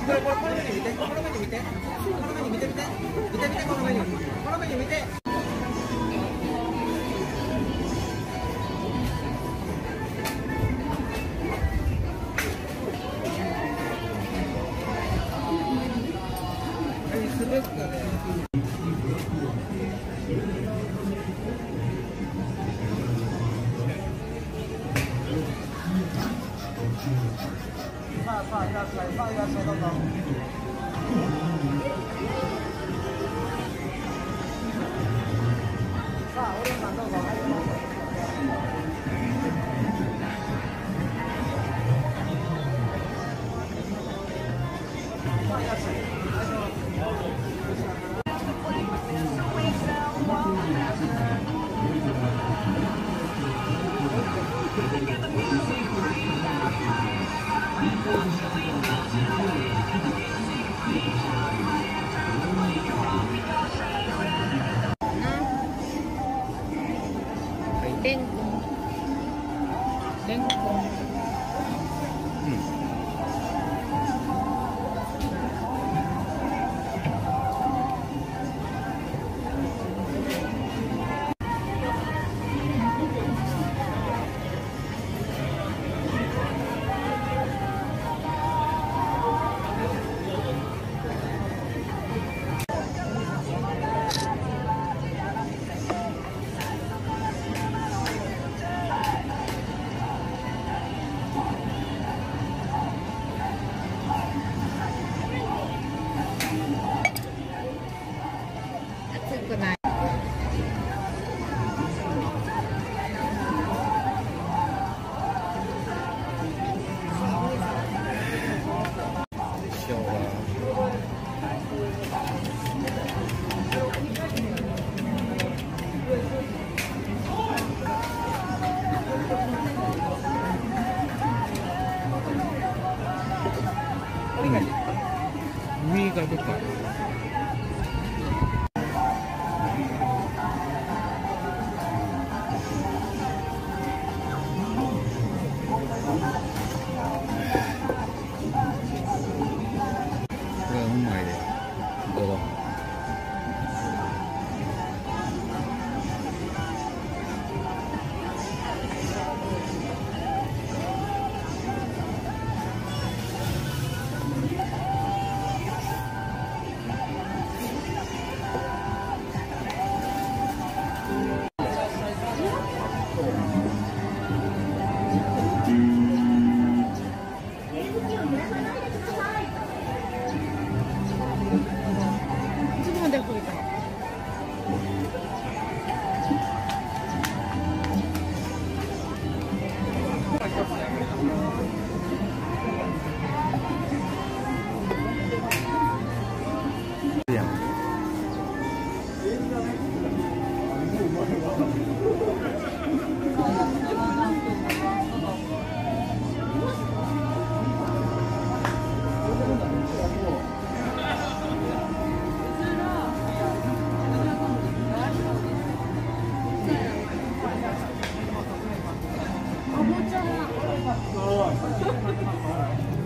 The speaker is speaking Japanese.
このメニュー見て、このメニュー見て、このメニュー見て、このメニュー、このメニュー見て。さあいらっしゃい、さあいらっしゃい、どうぞ。さあ、お嬢さんどうぞ、入ってます。さあ、いらっしゃい。レンコン。レンコン。熱くない。 上が出た。これはうまいで。どうぞ。 あ、もうちゃん。